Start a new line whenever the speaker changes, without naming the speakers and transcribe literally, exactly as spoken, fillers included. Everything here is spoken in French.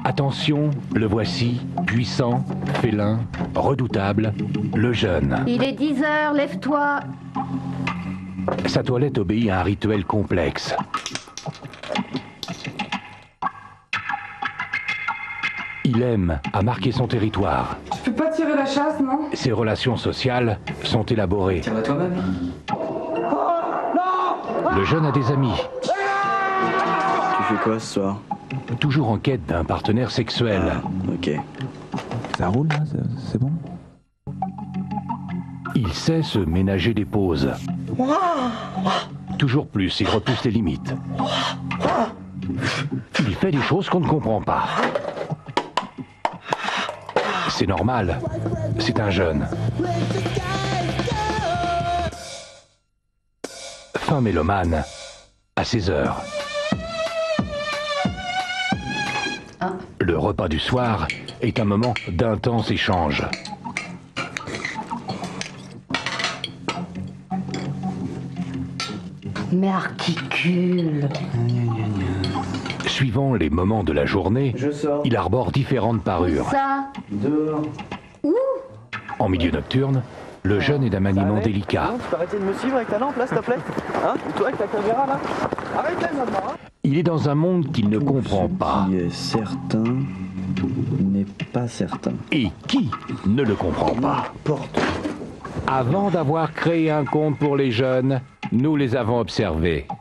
Attention, le voici, puissant, félin, redoutable, le jeune.
Il est dix heures, lève-toi.
Sa toilette obéit à un rituel complexe. Il aime à marquer son territoire.
Tu peux pas tirer la chasse, non?
Ses relations sociales sont élaborées.
Tire-la toi-même.
Le jeune a des amis.
Tu fais quoi ce soir?
Toujours en quête d'un partenaire sexuel.
Ah, ok.
Ça roule là, c'est bon?
Il sait se ménager des pauses. Toujours plus, il repousse les limites. Il fait des choses qu'on ne comprend pas. C'est normal, c'est un jeune. Fin mélomane, à seize heures. Le repas du soir est un moment d'intense échange.
Mais articule.
Suivant les moments de la journée,
Je sors.
il arbore différentes parures.
Ça.
Dehors.
En milieu nocturne, le jeune est d'un maniement délicat.
Non, tu peux arrêter de me suivre avec ta lampe là, s'il te plaît? Hein? Et toi avec ta caméra là? Arrête là maintenant, hein?
Il est dans un monde qu'il ne comprend pas.
Qui est certain n'est pas certain.
Et qui ne le comprend pas?
Porte.
Avant d'avoir créé un compte pour les jeunes, nous les avons observés.